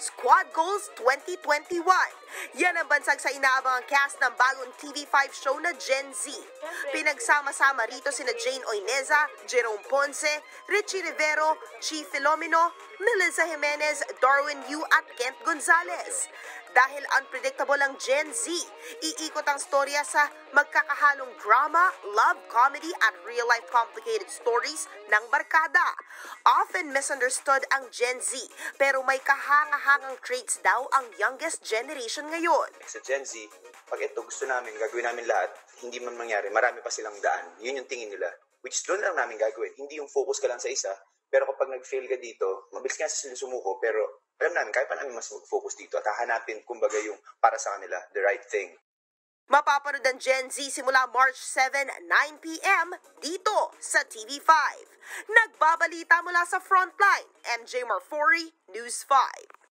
Squad Goals 2021. Yan ang bansag sa inaabangang cast ng bagong TV5 show na Gen Z. Pinagsama-sama rito sina Jane Oineza, Jerome Ponce, Richie Rivero, Chi Filomeno, Melissa Jimenez, Darwin Yu at Kent Gonzalez. Dahil unpredictable ang Gen Z, iikot ang storya sa magkakahalong drama, love, comedy at real-life complicated stories ng barkada. Often misunderstood ang Gen Z, pero may kahanga-hangang traits daw ang youngest generation ngayon. Sa Gen Z, pag ito gusto namin, gagawin namin lahat, hindi man mangyari, marami pa silang daan. Yun yung tingin nila, which doon lang namin gagawin. Hindi yung focus ka lang sa isa, pero kapag nag-fail ka dito, mabilis ka sila sumuko, pero alam namin, kaya pa namin mas mag-focus dito at hahanapin, kumbaga, yung para sa kanila, the right thing. Mapapanood ang Gen Z simula March 7, 9 p.m. dito sa TV5. Nagbabalita mula sa Frontline, MJ Marfori, News 5.